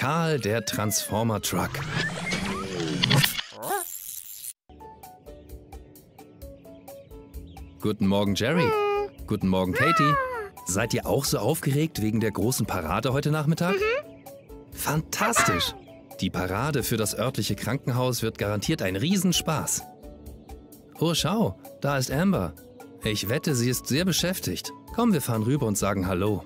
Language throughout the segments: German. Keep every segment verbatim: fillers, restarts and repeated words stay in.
Karl, der Transformer Truck. Guten Morgen, Jerry. Guten Morgen, Katie. Seid ihr auch so aufgeregt wegen der großen Parade heute Nachmittag? Mhm. Fantastisch! Die Parade für das örtliche Krankenhaus wird garantiert ein Riesenspaß. Oh, schau, da ist Amber. Ich wette, sie ist sehr beschäftigt. Komm, wir fahren rüber und sagen Hallo.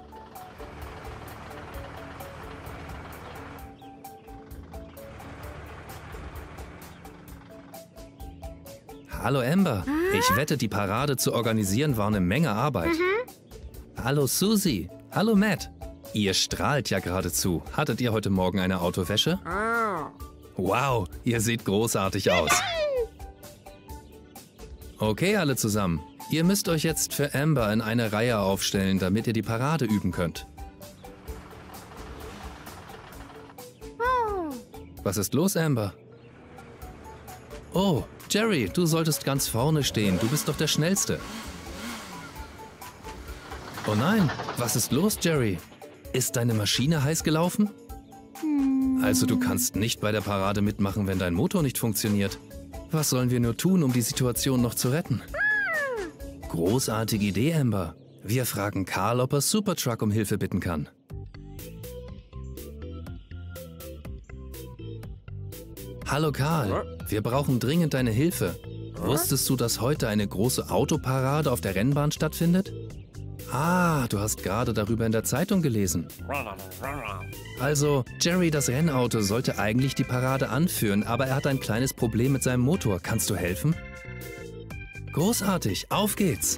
Hallo Amber. Ich wette, die Parade zu organisieren war eine Menge Arbeit. Mhm. Hallo Susie. Hallo Matt. Ihr strahlt ja geradezu. Hattet ihr heute Morgen eine Autowäsche? Wow, ihr seht großartig aus. Okay, alle zusammen. Ihr müsst euch jetzt für Amber in eine Reihe aufstellen, damit ihr die Parade üben könnt. Was ist los, Amber? Oh, Jerry, du solltest ganz vorne stehen. Du bist doch der Schnellste. Oh nein, was ist los, Jerry? Ist deine Maschine heiß gelaufen? Also du kannst nicht bei der Parade mitmachen, wenn dein Motor nicht funktioniert. Was sollen wir nur tun, um die Situation noch zu retten? Großartige Idee, Amber. Wir fragen Karl, ob er Supertruck um Hilfe bitten kann. Hallo Karl, wir brauchen dringend deine Hilfe. Wusstest du, dass heute eine große Autoparade auf der Rennbahn stattfindet? Ah, du hast gerade darüber in der Zeitung gelesen. Also, Jerry, das Rennauto, sollte eigentlich die Parade anführen, aber er hat ein kleines Problem mit seinem Motor. Kannst du helfen? Großartig, auf geht's!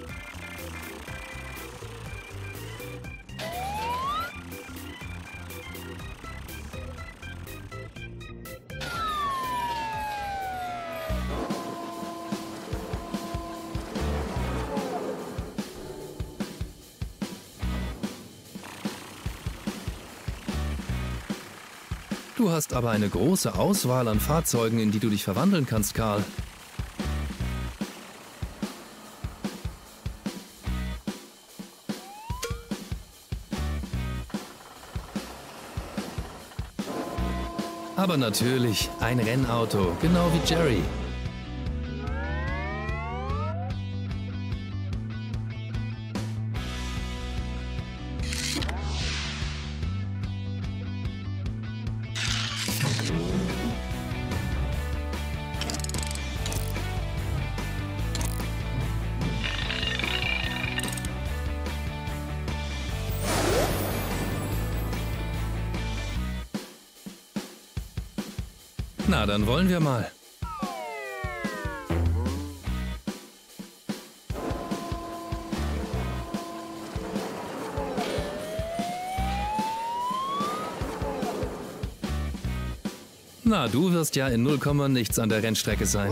Du hast aber eine große Auswahl an Fahrzeugen, in die du dich verwandeln kannst, Karl. Aber natürlich, ein Rennauto, genau wie Jerry. Na, dann wollen wir mal. Na, du wirst ja in null Komma nichts an der Rennstrecke sein.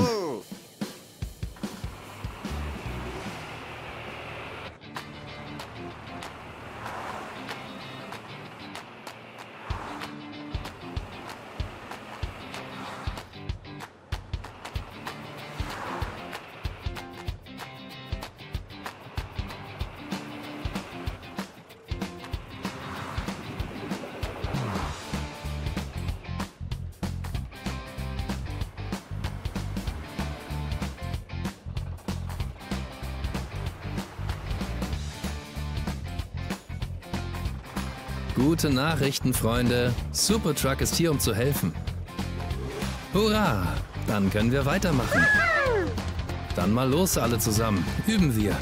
Gute Nachrichten, Freunde. Supertruck ist hier, um zu helfen. Hurra! Dann können wir weitermachen. Dann mal los, alle zusammen. Üben wir.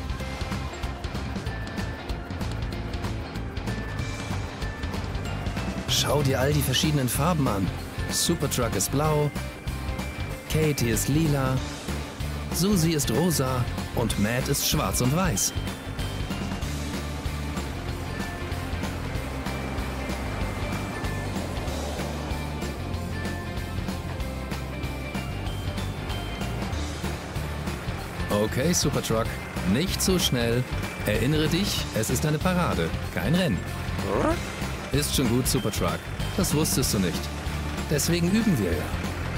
Schau dir all die verschiedenen Farben an. Supertruck ist blau, Katie ist lila, Susie ist rosa und Matt ist schwarz und weiß. Okay, Supertruck, nicht so schnell. Erinnere dich, es ist eine Parade, kein Rennen. Ist schon gut, Supertruck. Das wusstest du nicht. Deswegen üben wir ja.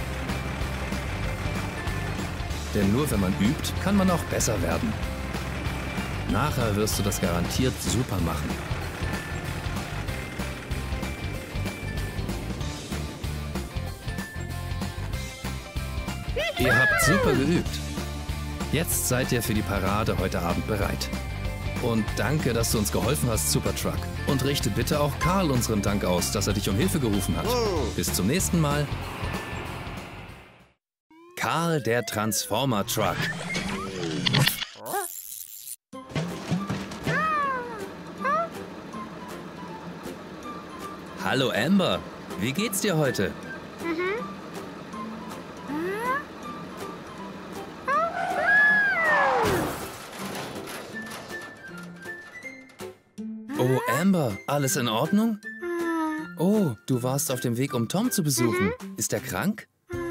Denn nur wenn man übt, kann man auch besser werden. Nachher wirst du das garantiert super machen. Ihr habt super geübt. Jetzt seid ihr für die Parade heute Abend bereit. Und danke, dass du uns geholfen hast, Supertruck. Und richte bitte auch Karl unseren Dank aus, dass er dich um Hilfe gerufen hat. Bis zum nächsten Mal. Karl, der Transformer-Truck. Hallo Amber, wie geht's dir heute? Oh, Amber, alles in Ordnung? Oh, du warst auf dem Weg, um Tom zu besuchen. Ist er krank?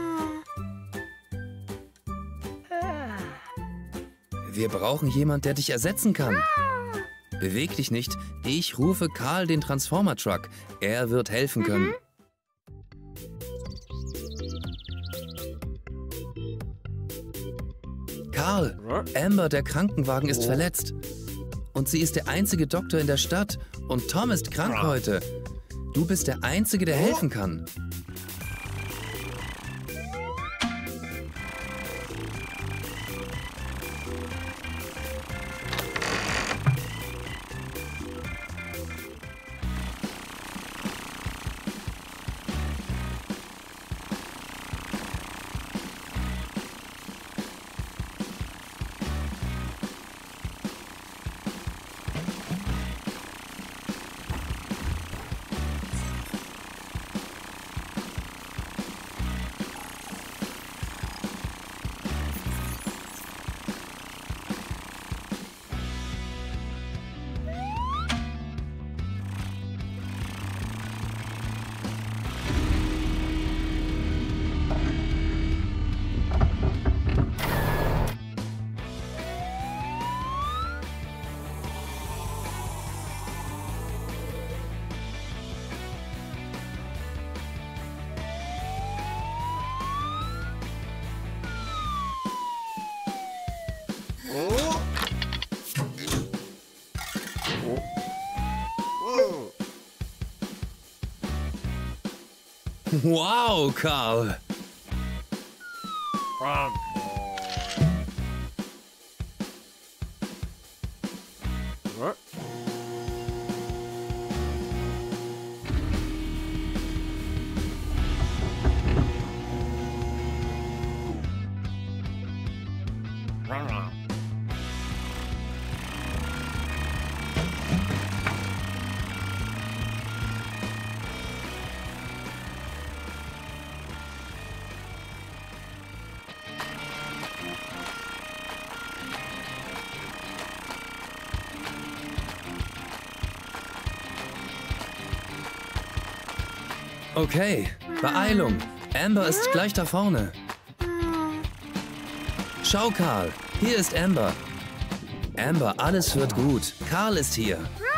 Wir brauchen jemanden, der dich ersetzen kann. Beweg dich nicht. Ich rufe Karl, den Transformer-Truck. Er wird helfen können. Karl, Amber, der Krankenwagen ist verletzt. Und sie ist der einzige Doktor in der Stadt. Und Tom ist krank heute. Du bist der Einzige, der helfen kann. Wow, Karl! Okay, Beeilung. Amber ist gleich da vorne. Schau, Karl, hier ist Amber. Amber, alles wird gut. Karl ist hier.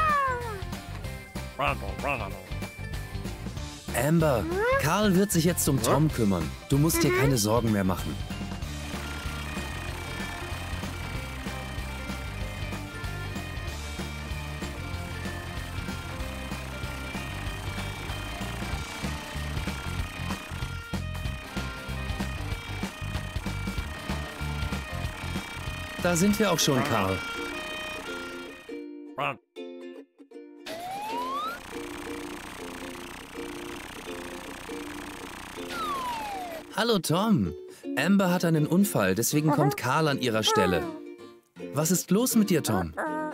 Amber, Karl wird sich jetzt um Tom kümmern. Du musst dir keine Sorgen mehr machen. Da sind wir auch schon, Karl. Hallo, Tom. Amber hat einen Unfall, deswegen kommt Karl an ihrer Stelle. Was ist los mit dir, Tom?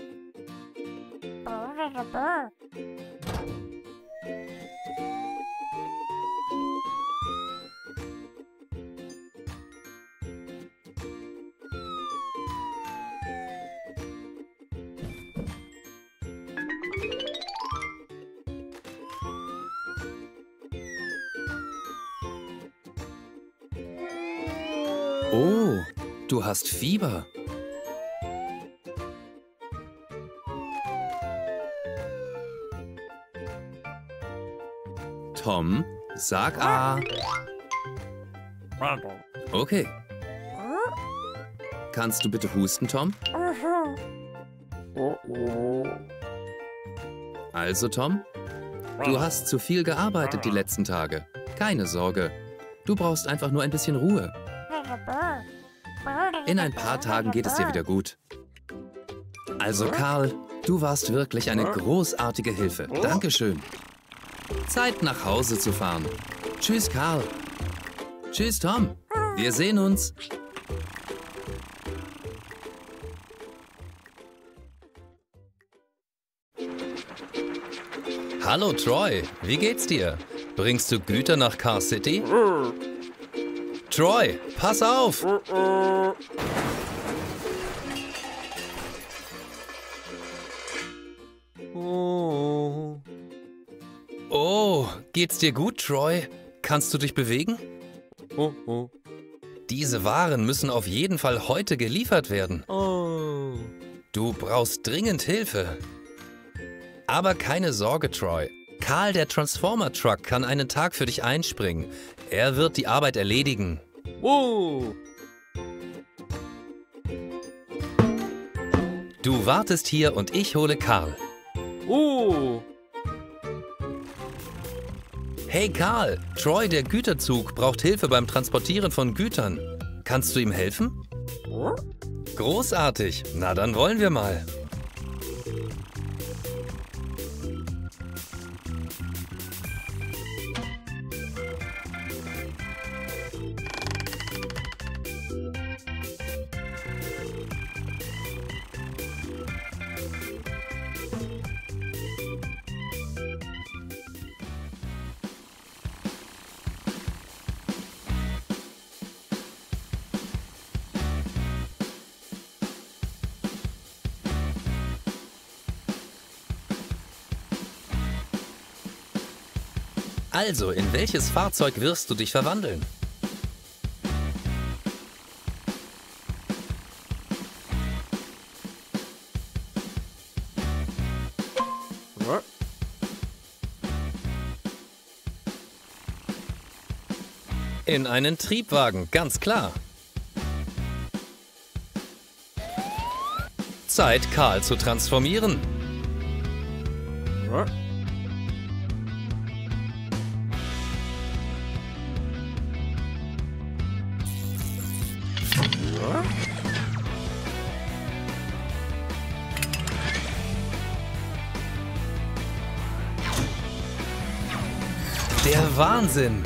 Oh, du hast Fieber. Tom, sag A. Okay. Kannst du bitte husten, Tom? Also, Tom, du hast zu viel gearbeitet die letzten Tage. Keine Sorge. Du brauchst einfach nur ein bisschen Ruhe. In ein paar Tagen geht es dir wieder gut. Also Karl, du warst wirklich eine großartige Hilfe. Dankeschön. Zeit, nach Hause zu fahren. Tschüss, Karl. Tschüss, Tom. Wir sehen uns. Hallo, Troy. Wie geht's dir? Bringst du Güter nach Car City? Troy, pass auf! Oh, geht's dir gut, Troy? Kannst du dich bewegen? Diese Waren müssen auf jeden Fall heute geliefert werden. Du brauchst dringend Hilfe. Aber keine Sorge, Troy. Karl, der Transformer-Truck, kann einen Tag für dich einspringen. Er wird die Arbeit erledigen. Oh. Du wartest hier und ich hole Karl. Oh. Hey Karl, Troy, der Güterzug, braucht Hilfe beim Transportieren von Gütern. Kannst du ihm helfen? Großartig. Na, dann wollen wir mal. Also, in welches Fahrzeug wirst du dich verwandeln? In einen Triebwagen, ganz klar. Zeit, Karl zu transformieren. Der Wahnsinn!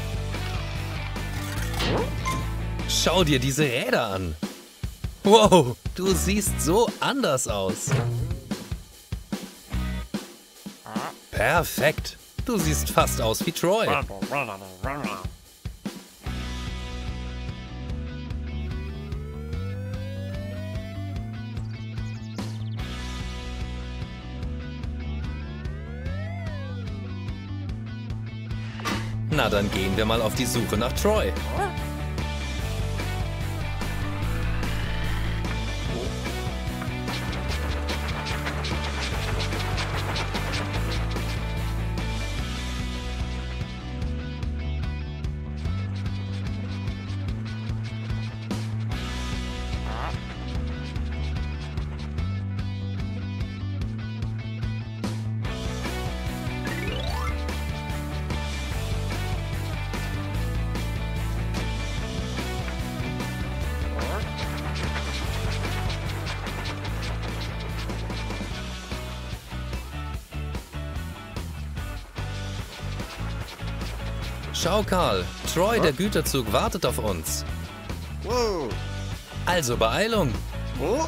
Schau dir diese Räder an! Wow, du siehst so anders aus! Perfekt! Du siehst fast aus wie Troy! Na, dann gehen wir mal auf die Suche nach Troy. Schau, Karl, Troy, der Güterzug, wartet auf uns. Wow. Also Beeilung. Oh.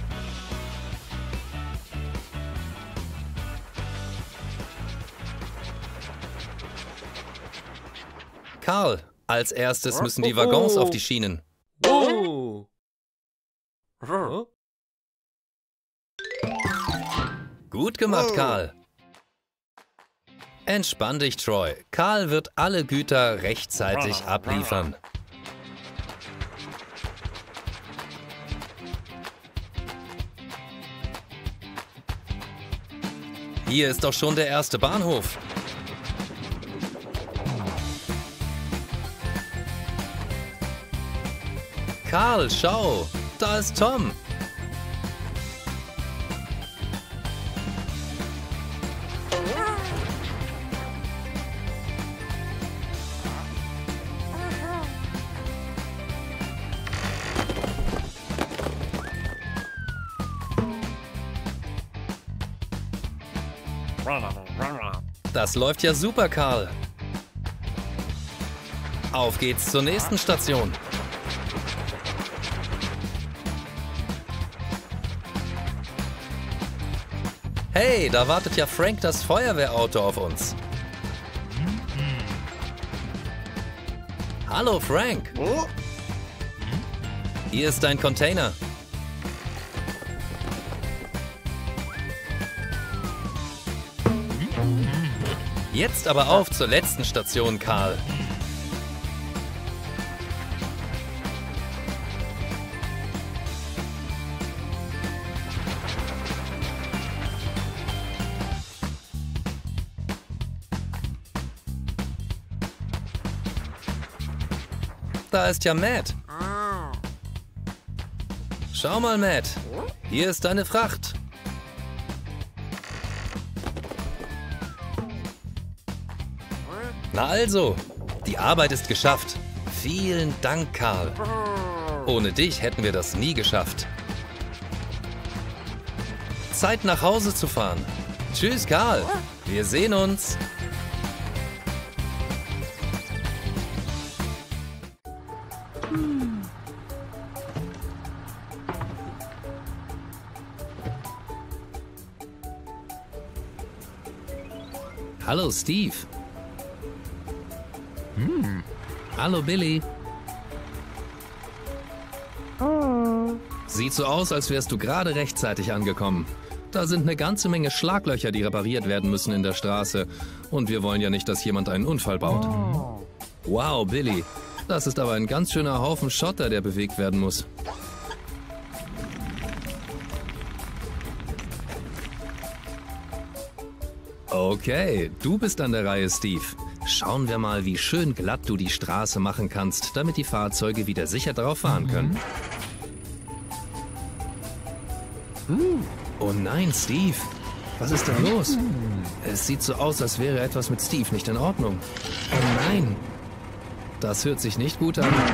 Karl, als erstes müssen die Waggons auf die Schienen. Oh. Gut gemacht, Karl. Entspann dich, Troy. Karl wird alle Güter rechtzeitig abliefern. Hier ist doch schon der erste Bahnhof. Karl, schau, da ist Tom. Das läuft ja super, Karl. Auf geht's zur nächsten Station. Hey, da wartet ja Frank das Feuerwehrauto auf uns. Hallo, Frank. Hier ist dein Container. Jetzt aber auf zur letzten Station, Karl. Da ist ja Matt. Schau mal, Matt. Hier ist deine Fracht. Na also, die Arbeit ist geschafft. Vielen Dank, Karl. Ohne dich hätten wir das nie geschafft. Zeit, nach Hause zu fahren. Tschüss, Karl. Wir sehen uns. Hallo, Steve. Hm. Hallo, Billy. Sieht so aus, als wärst du gerade rechtzeitig angekommen. Da sind eine ganze Menge Schlaglöcher, die repariert werden müssen in der Straße. Und wir wollen ja nicht, dass jemand einen Unfall baut. Wow, Billy. Das ist aber ein ganz schöner Haufen Schotter, der bewegt werden muss. Okay, du bist an der Reihe, Steve. Schauen wir mal, wie schön glatt du die Straße machen kannst, damit die Fahrzeuge wieder sicher drauf fahren können. Oh nein, Steve. Was ist denn los? Es sieht so aus, als wäre etwas mit Steve nicht in Ordnung. Oh nein. Das hört sich nicht gut an.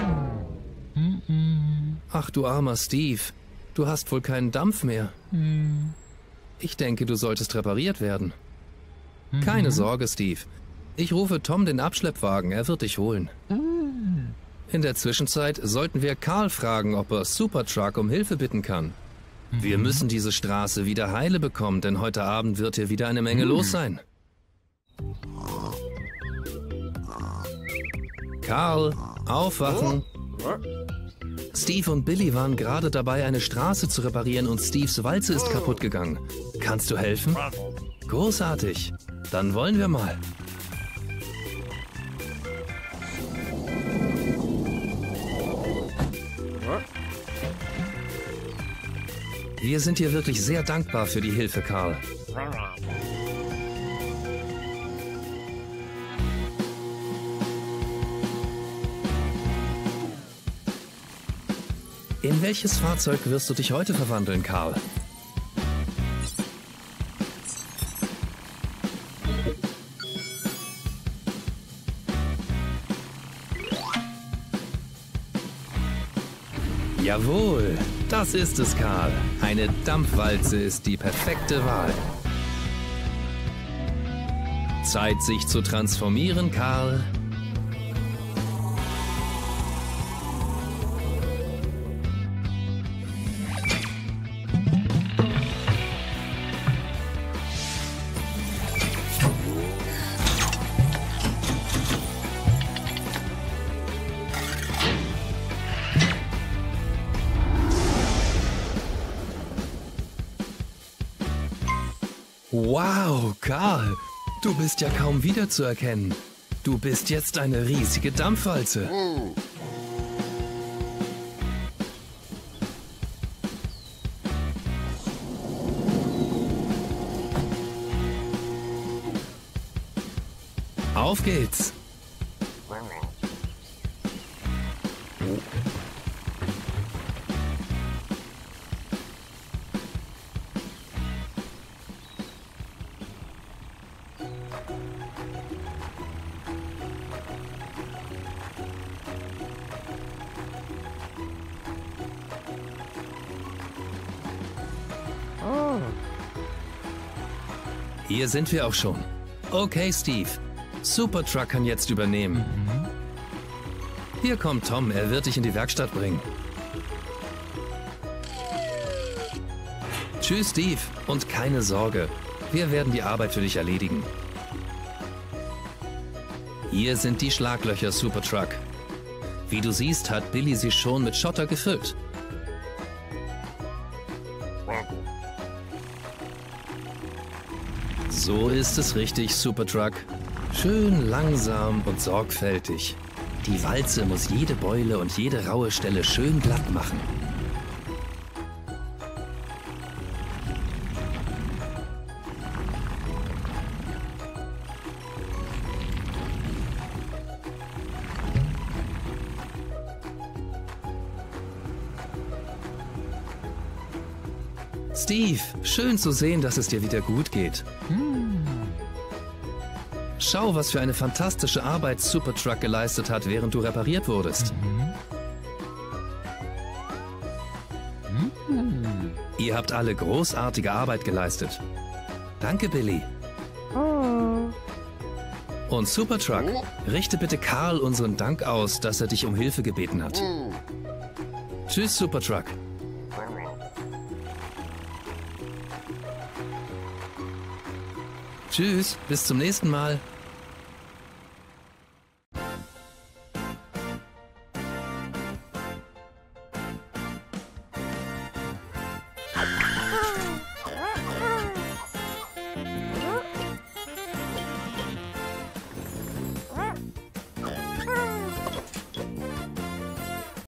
Ach du armer Steve. Du hast wohl keinen Dampf mehr. Ich denke, du solltest repariert werden. Keine Sorge, Steve. Ich rufe Tom den Abschleppwagen, er wird dich holen. In der Zwischenzeit sollten wir Karl fragen, ob er Supertruck um Hilfe bitten kann. Wir müssen diese Straße wieder heile bekommen, denn heute Abend wird hier wieder eine Menge los sein. Karl, aufwachen! Steve und Billy waren gerade dabei, eine Straße zu reparieren und Steves Walze ist kaputt gegangen. Kannst du helfen? Großartig. Dann wollen wir mal. Wir sind dir wirklich sehr dankbar für die Hilfe, Karl. In welches Fahrzeug wirst du dich heute verwandeln, Karl? Jawohl, das ist es, Karl. Eine Dampfwalze ist die perfekte Wahl. Zeit, sich zu transformieren, Karl. Wow, Karl, du bist ja kaum wiederzuerkennen. Du bist jetzt eine riesige Dampfwalze. Auf geht's. Hier sind wir auch schon. Okay, Steve. Supertruck kann jetzt übernehmen. Mhm. Hier kommt Tom, er wird dich in die Werkstatt bringen. Tschüss, Steve. Und keine Sorge, wir werden die Arbeit für dich erledigen. Hier sind die Schlaglöcher, Supertruck. Wie du siehst, hat Billy sie schon mit Schotter gefüllt. So ist es richtig, Supertruck. Schön langsam und sorgfältig. Die Walze muss jede Beule und jede raue Stelle schön glatt machen. Steve, schön zu sehen, dass es dir wieder gut geht. Schau, was für eine fantastische Arbeit Supertruck geleistet hat, während du repariert wurdest. Mhm. Ihr habt alle großartige Arbeit geleistet. Danke, Billy. Und Supertruck, richte bitte Karl unseren Dank aus, dass er dich um Hilfe gebeten hat. Tschüss, Supertruck. Tschüss, bis zum nächsten Mal.